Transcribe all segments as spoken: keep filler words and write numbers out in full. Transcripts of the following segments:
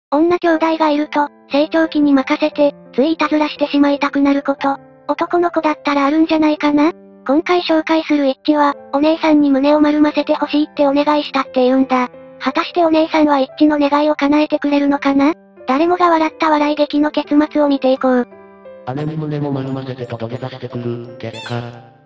女兄弟がいると、成長期に任せて、ついいたずらしてしまいたくなること。男の子だったらあるんじゃないかな。今回紹介する一致は、お姉さんに胸を丸ませてほしいってお願いしたって言うんだ。果たしてお姉さんは一致の願いを叶えてくれるのかな。誰もが笑った笑い劇の結末を見ていこう。 姉に胸も丸ませてと土下座してくる、結果。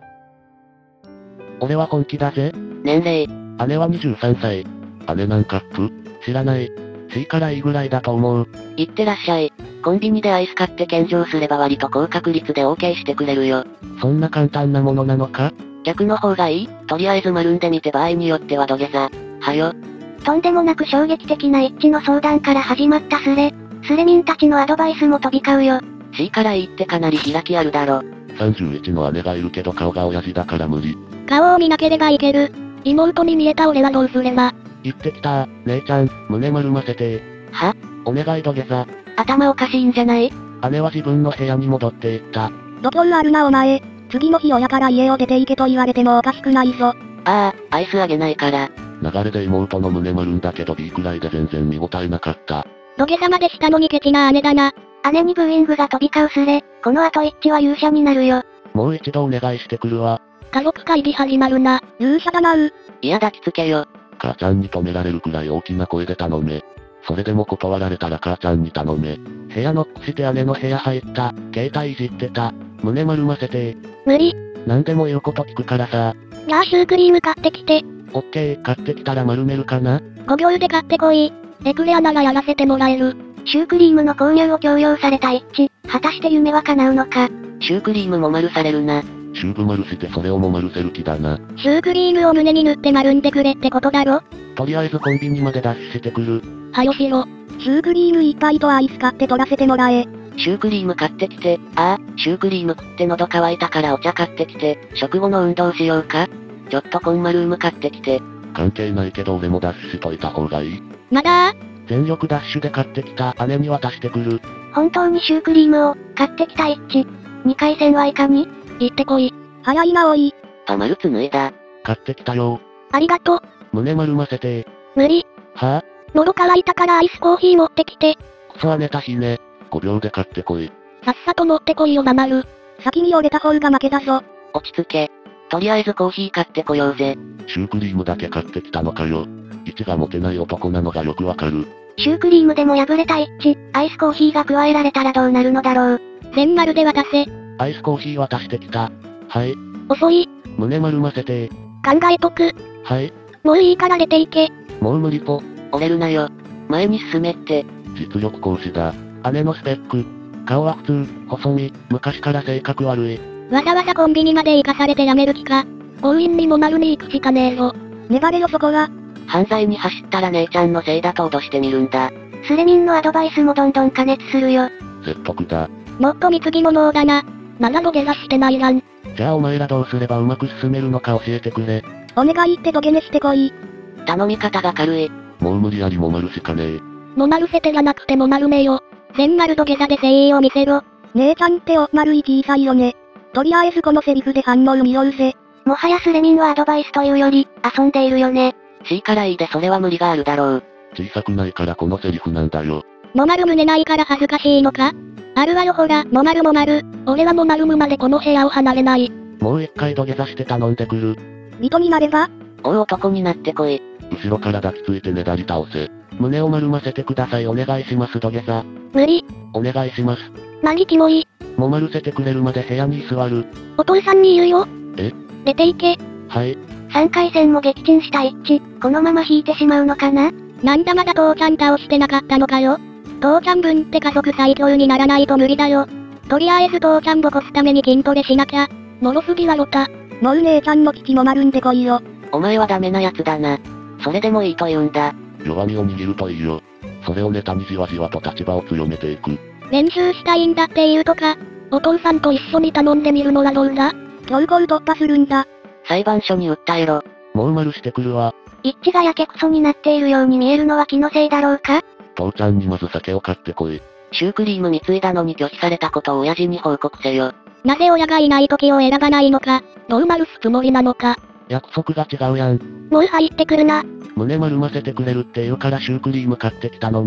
俺は本気だぜ。 年齢。 姉はにじゅうさんさい。姉なんかっぷ知らない。C からいいぐらいだと思う。 いってらっしゃい。コンビニでアイス買って献上すれば割と高確率で OK してくれるよ。 そんな簡単なものなのか？ 逆の方がいい？とりあえず丸んでみて場合によっては土下座。はよ。 とんでもなく衝撃的な一致の相談から始まったスレ。スレミンたちのアドバイスも飛び交うよ。 C からいいってかなり開きあるだろ。 さんじゅういちの姉がいるけど顔が親父だから無理。 顔を見なければいける。妹に見えた俺はどうすれば。 言ってきた、姉ちゃん、胸丸ませて。 は？ お願い土下座。 頭おかしいんじゃない？ 姉は自分の部屋に戻っていった。 度胸あるなお前。次の日親から家を出て行けと言われてもおかしくないぞ。 ああ、アイスあげないから。 流れで妹の胸丸んだけど B くらいで全然見応えなかった。 土下座までしたのにケチな姉だな。姉にブーイングが飛び交うスレ。この後一致は勇者になるよ。 もう一度お願いしてくるわ。 家族会議始まるな。 勇者だなう。 いや抱きつけよ。 母ちゃんに止められるくらい大きな声で頼め。それでも断られたら母ちゃんに頼め。部屋ノックして姉の部屋入った。携帯いじってた。胸丸ませて。 無理。 何でも言うこと聞くからさ。 じゃあシュークリーム買ってきて。 オッケー、買ってきたら丸めるかな？ ごびょうで買ってこい。エクレアならやらせてもらえる。シュークリームの購入を強要された一致。果たして夢は叶うのか。 シュークリームも丸されるな。 シューブ丸してそれをも丸せる気だな。 シュークリームを胸に塗って丸んでくれってことだろ？ とりあえずコンビニまでダッシュしてくる。 はよしろ。 シュークリームいっぱいとアイス買って取らせてもらえ。 シュークリーム買ってきて、ああ、シュークリーム食って喉乾いたからお茶買ってきて、食後の運動しようか？ちょっとコンマルーム買ってきて。 関係ないけど俺もダッシュしといた方がいい？ まだー？ 全力ダッシュで買ってきた姉に渡してくる。 本当にシュークリームを買ってきた一致。二回戦はいかに？行ってこい。 早いなおい。 あ、丸つ脱いだ。 買ってきたよ。 ありがとう。 胸丸ませて。 無理。 はぁ、あ、 喉乾いたからアイスコーヒー持ってきて。 クソ姉た日ね。ごびょうで買ってこい。 さっさと持ってこいよなまる。 先に折れた方が負けだぞ。 落ち着け。とりあえずコーヒー買ってこようぜ。 シュークリームだけ買ってきたのかよ。一がモテない男なのがよくわかる。 シュークリームでも破れた一致。アイスコーヒーが加えられたらどうなるのだろう。全丸で渡せ。 アイスコーヒー渡してきた。はい。 遅い。 胸丸ませて。 考えとく。 はい。 もういいから出ていけ。 もう無理ぽ。 折れるなよ。前に進めって。 実力行使だ。姉のスペック。顔は普通、細身、昔から性格悪い。 わざわざコンビニまで行かされてやめる気か。強引にも丸に行くしかねえぞ。 粘れよそこは。 犯罪に走ったら姉ちゃんのせいだと脅してみるんだ。 スレミンのアドバイスもどんどん加熱するよ。 説得だ。 もっと貢ぎ物だな。まだ土下座してないらん。 じゃあお前らどうすればうまく進めるのか教えてくれ。 お願いって土下寝してこい。 頼み方が軽い。 もう無理やりも丸しかねえ。 も丸せてがなくても丸めよ。全丸土下座で誠意を見せろ。 姉ちゃんってお丸い小さいよね。とりあえずこのセリフで反応見ようぜ。 もはやスレミンはアドバイスというより、遊んでいるよね。 C からいいでそれは無理があるだろう。 小さくないからこのセリフなんだよ。 も丸胸ないから恥ずかしいのか？あるわよほら、も丸も丸。俺はも丸むまでこの部屋を離れない。 もう一回土下座して頼んでくる。 人になれば？ おう男になってこい。 後ろから抱きついてねだり倒せ。胸を丸ませてくださいお願いします土下座。 無理。 お願いします。 何キモい。 も丸せてくれるまで部屋に居座る。 お父さんに言うよ。 え？ 出て行け。 はい。 さんかい戦も撃沈した一致。このまま引いてしまうのかな？なんだまだ父ちゃん倒してなかったのかよ。父ちゃん分って家族最強にならないと無理だよ。とりあえず父ちゃんボコすために筋トレしなきゃ。もろすぎはロタ。 もう姉ちゃんの基地も丸んでこいよ。 お前はダメなやつだな。それでもいいと言うんだ。 弱みを握るといいよ。それをネタにじわじわと立場を強めていく。 練習したいんだって言うとか、お父さんと一緒に頼んでみるのはどうだ？ 強行突破するんだ。 裁判所に訴えろ。 もう丸してくるわ。 一致がやけくそになっているように見えるのは気のせいだろうか？ 父ちゃんにまず酒を買ってこい。 シュークリーム貢いだのに拒否されたことを親父に報告せよ。 なぜ親がいない時を選ばないのか、どう丸すつもりなのか。 約束が違うやん。 もう入ってくるな。 胸丸ませてくれるって言うからシュークリーム買ってきたのに。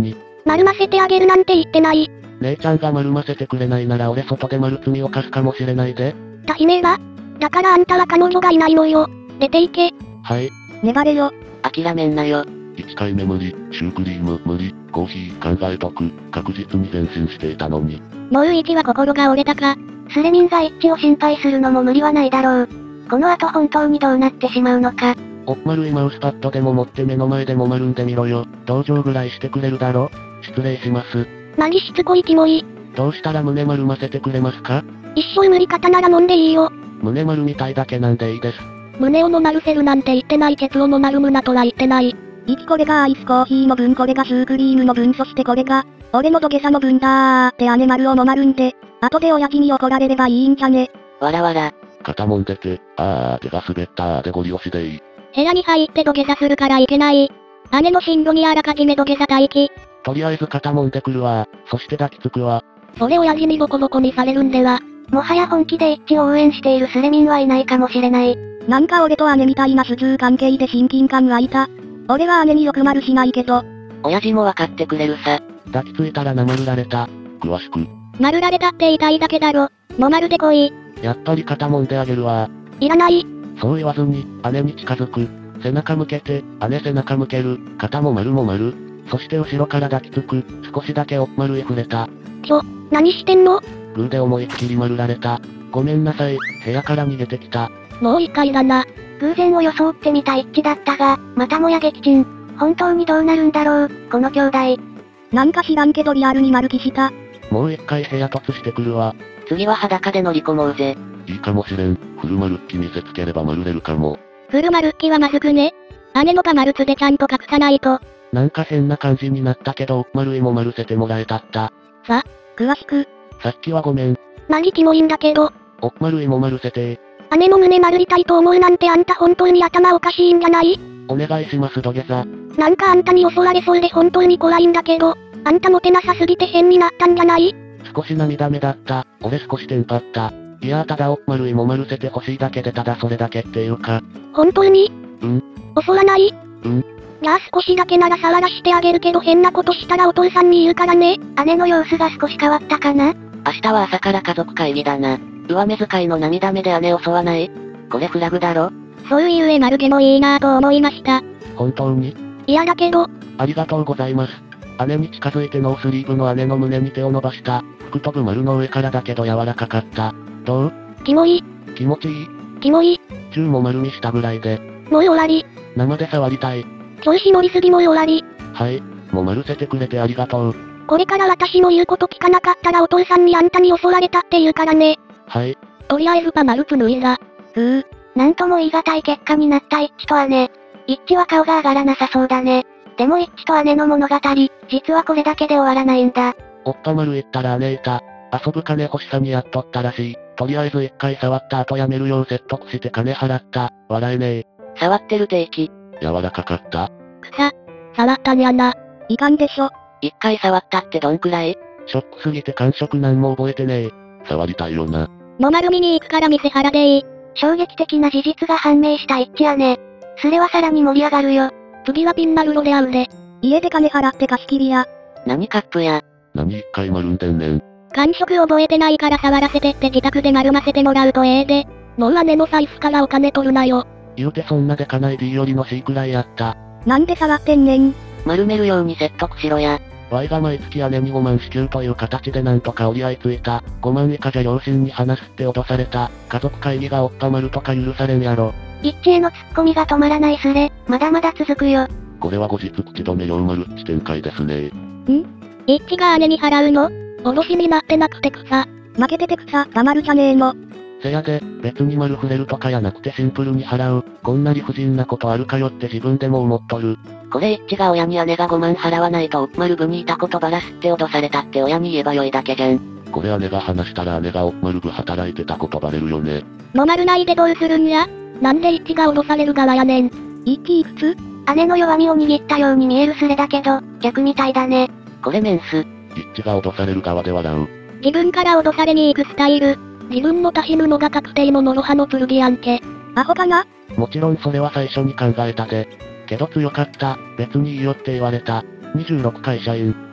丸ませてあげるなんて言ってない。 姉ちゃんが丸ませてくれないなら俺外で丸罪を犯すかもしれないで。 た悲鳴だ。だからあんたは彼女がいないのよ。出て行け。 はい。 粘れよ。 諦めんなよ。 いっかいめ無理、シュークリーム無理、コーヒー考えとく、確実に前進していたのに。 もう一は心が折れたか。スレミンが一致を心配するのも無理はないだろう。この後本当にどうなってしまうのか。 おっ丸いマウスパッドでも持って目の前でも丸んでみろよ。同情ぐらいしてくれるだろ。失礼します。 何しつこいキモい。 どうしたら胸丸ませてくれますか？ 一生無理方なら飲んでいいよ。 胸丸みたいだけなんでいいです。 胸をの丸せるなんて言ってない。ケツをの丸胸とは言ってない。 いちこれがアイスコーヒーの分、これがシュークリームの分、そしてこれが、俺の土下座の分だーって姉丸をのまるんで、後で親父に怒られればいいんじゃね。 わらわら。 肩もんでて、あー手が滑ったーでゴリ押しでいい。 部屋に入って土下座するからいけない。姉の進路にあらかじめ土下座待機。 とりあえず肩もんでくるわー。そして抱きつくわ。 それ親父にボコボコにされるんでは。もはや本気で一致を応援しているスレミンはいないかもしれない。 なんか俺と姉みたいな主従関係で親近感湧いた。俺は姉によく丸しないけど。 親父もわかってくれるさ。 抱きついたらなまるられた。詳しく。 丸られたって言いたいだけだろ。の丸でこい。 やっぱり肩もんであげるわー。いらない。 そう言わずに、姉に近づく。背中向けて、姉背中向ける。肩も丸も丸。そして後ろから抱きつく。少しだけおっ丸へ触れた。 ちょ、何してんの？ グーで思いっきり丸られた。ごめんなさい、部屋から逃げてきた。 もう一回だな。偶然を装ってみた一致だったが、またもや撃沈。本当にどうなるんだろう、この兄弟。 なんか知らんけどリアルに丸気した。 もう一回部屋突してくるわ。 次は裸で乗り込もうぜ。 いいかもしれん。フルマルッキ見せつければ丸れるかも。 フルマルッキはまずくね。姉の場マルツでちゃんと隠さないと。 なんか変な感じになったけど、おっ丸いも丸せてもらえたった。 さ、 詳しく。 さっきはごめん。 何キモいんだけど。 おっ丸いも丸せて姉の胸丸りたいと思うなんてあんた本当に頭おかしいんじゃない？ お願いします土下座。 なんかあんたに襲われそうで本当に怖いんだけど、あんたモテなさすぎて変になったんじゃない？ 少し涙目だった。俺少しテンパった。いやーただおっ丸いも丸せてほしいだけでただそれだけっていうか。 本当に？ うん。 襲わない？ うん。 じゃあ少しだけなら触らしてあげるけど変なことしたらお父さんに言うからね。姉の様子が少し変わったかな？ 明日は朝から家族会議だな。上目遣いの涙目で姉を襲わない？これフラグだろ？ そういう上丸毛もいいなぁと思いました。 本当に？ 嫌だけど。 ありがとうございます。姉に近づいてノースリーブの姉の胸に手を伸ばした。吹く飛ぶ丸の上からだけど柔らかかった。どう？ キモい。 気持ちいい？ キモい。 チューも丸にしたぐらいで。 もう終わり。 生で触りたい。 調子乗りすぎもう終わり。 はい。もう丸せてくれてありがとう。 これから私の言うこと聞かなかったらお父さんにあんたに襲われたって言うからね。 はい。 とりあえずパマルツ脱いだ。 うー。 なんとも言い難い結果になった一致と姉。一致は顔が上がらなさそうだね。でも一致と姉の物語、実はこれだけで終わらないんだ。 おっぱ丸言ったら姉いた。遊ぶ金欲しさにやっとったらしい。とりあえず一回触った後やめるよう説得して金払った。笑えねえ。 触ってる定期。 柔らかかった。 くさ。触ったにゃな。 いかんでしょ。 一回触ったってどんくらい？ ショックすぎて感触なんも覚えてねえ。触りたいよな。 の丸見に行くから店腹でいい。衝撃的な事実が判明した一致やね。それはさらに盛り上がるよ。次はピンナルロで会うで。 家で金払って貸し切りや。 何カップや。 何一回丸んでんねん。 感触覚えてないから触らせてって自宅で丸ませてもらうとええで。もう姉の財布からお金取るなよ。 言うてそんなでかない D よりの C くらいやった。 なんで触ってんねん。 丸めるように説得しろや。 Y が毎月姉にごまん支給という形でなんとか折り合いついた。ごまん以下じゃ両親に話すって脅された。家族会議がおっぱまるとか許されんやろ。 一致へのツッコミが止まらないスレ、まだまだ続くよ。 これは後日口止め両丸っち展開ですね。 ん？一致が姉に払うの？脅しになってなくて草。 負けてて草、黙るじゃねえの。 せやで、別に丸触れるとかやなくてシンプルに払う。こんな理不尽なことあるかよって自分でも思っとる。 これ一致が親に姉がごまん払わないとおっまる部にいたことばらすって脅されたって親に言えばよいだけじゃん。 これ姉が話したら姉がおっまる部働いてたことバレるよね。 の丸ないでどうするんや？なんで一致が脅される側やねん。 一致いくつ？ 姉の弱みを握ったように見えるスレだけど、逆みたいだね。 これメンス。 一致が脅される側で笑う。 自分から脅されに行くスタイル。自分のたひぬのが確定のノロハの剣やんけ。 アホかな？ もちろんそれは最初に考えたで。けど強かった。別にいいよって言われた。にじゅうろく会社員。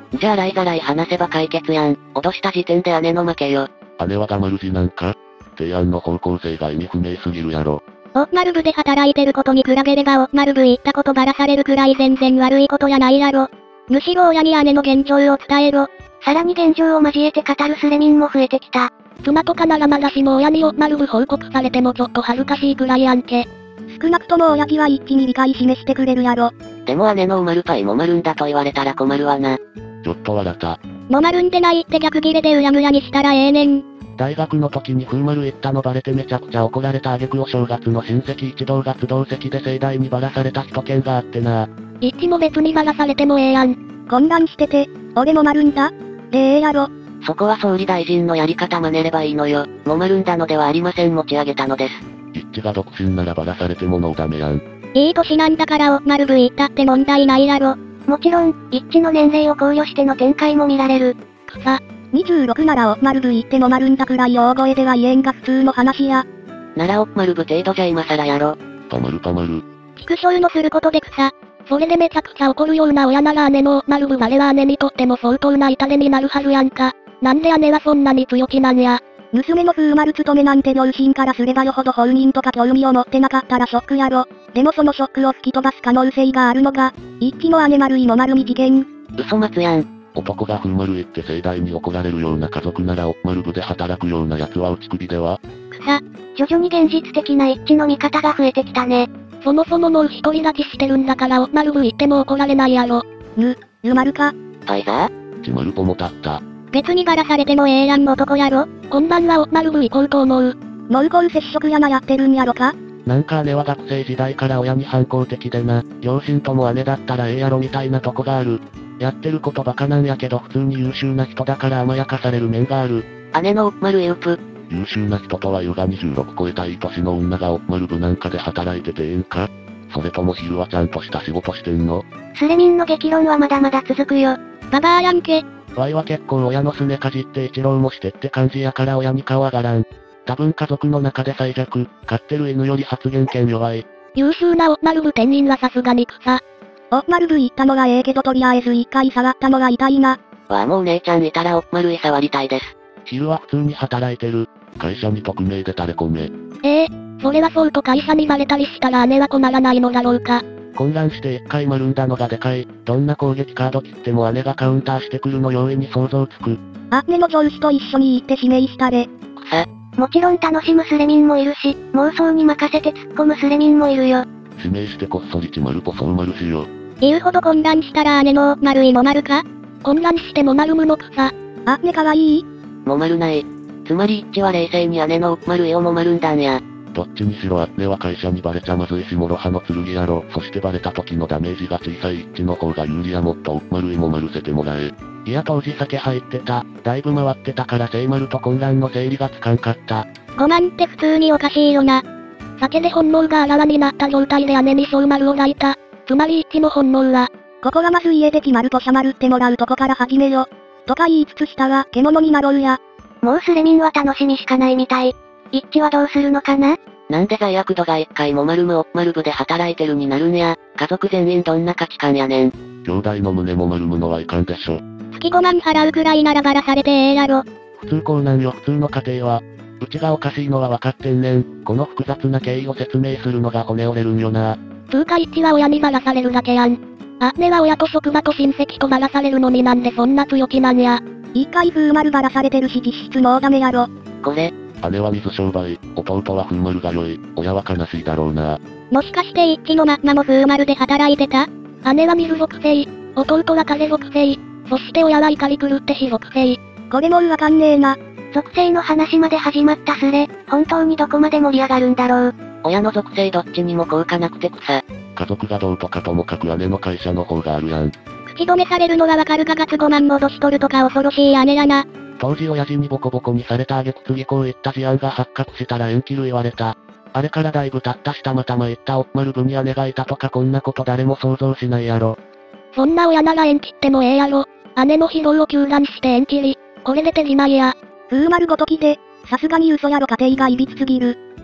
じゃあ洗いざらい話せば解決やん。脅した時点で姉の負けよ。 姉は黙る字なんか？提案の方向性が意味不明すぎるやろ。 オーマル部で働いてることに比べればオーマル部行ったことばらされるくらい全然悪いことやないやろ。むしろ親に姉の現状を伝えろ。 さらに現状を交えて語るスレミンも増えてきた。 妻とかならまだしも親にオーマル部報告されてもちょっと恥ずかしいくらいやんけ。少なくとも親父は一気に理解示してくれるやろ。 でも姉のオーマルパイもまるんだと言われたら困るわな。 ちょっと笑った。 もまるんでないって逆ギレでうやむやにしたらええねん。 大学の時に風丸行ったのバレてめちゃくちゃ怒られた挙句お正月の親戚一同が集う席で盛大にばらされた一件があってな。 一致も別にばらされてもええやん。混乱してて、俺もまるんだでええやろ。 そこは総理大臣のやり方真似ればいいのよ。もまるんだのではありません持ち上げたのです。 一致が独身ならばらされてもノーダメやん。 いい歳なんだからオーマル部行ったって問題ないやろ。 もちろん、一致の年齢を考慮しての展開も見られる。 くさ。にじゅうろくならオーマル部行ってもまるんだくらい大声では言えんが普通の話や。 ならオーマル部程度じゃ今更やろ。 たまるたまる。 畜生のすることで草。それでめちゃくちゃ怒るような親なら姉のオーマル部我は姉にとっても相当な痛手になるはずやんか。なんで姉はそんなに強気なんや。娘の風丸務めなんて両親からすればよほど本人とか興味を持ってなかったらショックやろ。でもそのショックを吹き飛ばす可能性があるのが、一気の姉丸いも丸に事件。 嘘松やん。 男が風丸行って盛大に怒られるような家族ならオーマル部で働くような奴は打ち首では？ くさ。徐々に現実的な一致の見方が増えてきたね。 そもそもの独り立ちしてるんだからオーマル部行っても怒られないやろ。ぬ、ゆまるか。 パイザー？ ちまるぽもたった。 別にばらされてもええやん男やろ。こんばんはオーマル部行こうと思う。ノルコール接触やなやってるんやろか。 なんか姉は学生時代から親に反抗的でな、両親とも姉だったらええやろみたいなとこがある。やってることバカなんやけど普通に優秀な人だから甘やかされる面がある。 姉のオーマルエウプ。 優秀な人とは言うがにじゅうろく超えたいい年の女がオーマル部なんかで働いててええんか？それとも昼はちゃんとした仕事してんの？ スレミンの激論はまだまだ続くよ。 ババアやんけ。 ワイは結構親のすねかじって一浪もしてって感じやから親に顔上がらん。多分家族の中で最弱、飼ってる犬より発言権弱い。 優秀なオーマル部店員はさすがに草。オーマル部行ったのがええけどとりあえず一回触ったのが痛いな。 わあもう姉ちゃんいたらオーマルへ触りたいです。 昼は普通に働いてる。会社に匿名で垂れ込め。 ええー、それはそうと会社にバレたりしたら姉は困らないのだろうか。 混乱して一回丸んだのがでかい。どんな攻撃カード切っても姉がカウンターしてくるの容易に想像つく。 姉の上司と一緒に行って指名したれ。 草。 もちろん楽しむスレミンもいるし、妄想に任せて突っ込むスレミンもいるよ。 指名してこっそりちまるぽそうまるしよ。 言うほど混乱したら姉の丸いも丸か？混乱しても丸むの草。姉かわいい？ もまるない。つまり一致は冷静に姉のオーマルへをもまるんだんや。 どっちにしろ姉は会社にバレちゃまずいし諸刃の剣やろ。そしてバレた時のダメージが小さい一致の方が有利やもっとオーマルいもまるせてもらえ。いや当時酒入ってた。だいぶ回ってたから聖丸と混乱の整理がつかんかった。 ごまんって普通におかしいよな。酒で本能があらわになった状態で姉に小丸を抱いた。つまり一致の本能は、ここはまず家で決まるとしゃまるってもらうとこから始めよ。とか言いつつしたが、獣になろうや。 もうスレミンは楽しみしかないみたい。一致はどうするのかな？ なんで罪悪度が一回も丸むオーマル部で働いてるになるんや。家族全員どんな価値観やねん。 兄弟の胸も丸むのはいかんでしょ。 月ごまん払うくらいならばらされてええやろ。 普通こうなんよ普通の家庭は。うちがおかしいのは分かってんねん。この複雑な経緯を説明するのが骨折れるんよな。 つうか一致は親にばらされるだけやん。姉は親と職場と親戚とばらされるのになんでそんな強気なんや。一回風丸ばらされてるし実質ノーダメやろ。 これ。 姉は水商売、弟は風丸が良い。親は悲しいだろうな。 もしかして一致のマッマも風丸で働いてた？姉は水属性、弟は風属性、そして親は怒り狂って火属性。これもわかんねえな。 属性の話まで始まったスレ、本当にどこまで盛り上がるんだろう。 親の属性どっちにも効果なくて草。 家族がどうとかともかく姉の会社の方があるやん。 口止めされるのはわかるが月ごまん戻しとるとか恐ろしい姉やな。 当時親父にボコボコにされた挙句次こういった事案が発覚したら縁切る言われた。あれからだいぶ経ったしたまたま言ったオーマル部に姉がいたとかこんなこと誰も想像しないやろ。 そんな親なら縁切ってもええやろ。姉の疲労を糾弾して縁切り、これで手じまいや。風丸ごときで、さすがに嘘やろ家庭がいびつすぎる。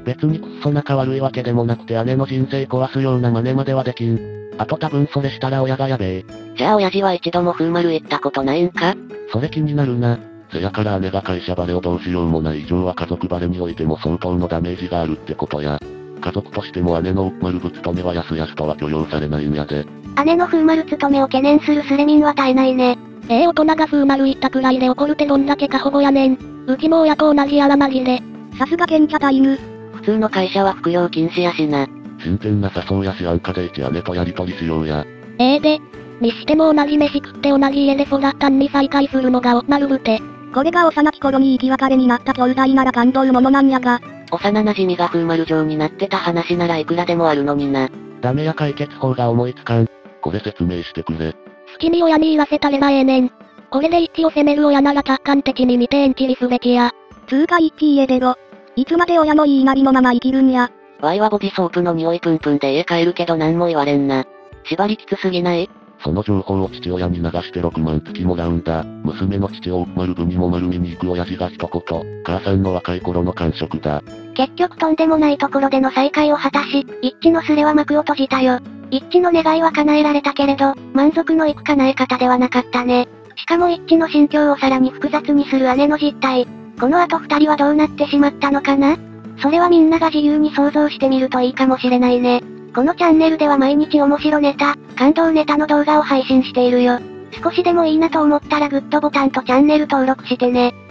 別にくっそ仲悪いわけでもなくて姉の人生壊すような真似まではできん。あと多分それしたら親がやべえ。 じゃあ親父は一度も風丸行ったことないんか？ それ気になるな。せやから姉が会社バレをどうしようもない以上は家族バレにおいても相当のダメージがあるってことや。家族としても姉の奥丸ぶ勤めはやすやすとは許容されないんやで。 姉の風丸勤めを懸念するスレミンは絶えないね。 ええ大人が風丸言ったくらいで怒るってどんだけ過保護やねん。うちも親と同じやら紛れ。さすが賢者タイム。 普通の会社は副業禁止やしな。 進展なさそうやし安価で一姉とやりとりしようや。 ええで。にしても同じ飯食って同じ家で育ったんに再会するのがおなるぶて。これが幼き頃に生き別れになった兄弟なら感動るものなんやが。 幼馴染が風丸状になってた話ならいくらでもあるのにな。 ダメや解決法が思いつかん。これ説明してくれ。 好きに親に言わせたればええねん。これで一致を責める親なら客観的に見てエンチリすべきや。つーか一致家出ろ。いつまで親の言いなりのまま生きるんや。 ワイはボディソープの匂いプンプンで家帰るけど何も言われんな。縛りきつすぎない？ その情報を父親に流してろくまん月もらうんだ。娘の父を奥丸部にも丸見に行く親父が一言。母さんの若い頃の感触だ。 結局とんでもないところでの再会を果たし、一致のスレは幕を閉じたよ。一致の願いは叶えられたけれど、満足のいく叶え方ではなかったね。しかも一致の心境をさらに複雑にする姉の実態。この後二人はどうなってしまったのかな？それはみんなが自由に想像してみるといいかもしれないね。このチャンネルでは毎日面白ネタ、感動ネタの動画を配信しているよ。少しでもいいなと思ったらグッドボタンとチャンネル登録してね。